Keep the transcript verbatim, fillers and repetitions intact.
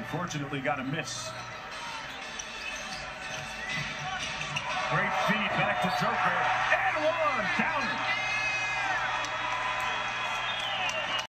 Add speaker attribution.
Speaker 1: Unfortunately, got a miss. Great feed back to Joker. And one. Counter.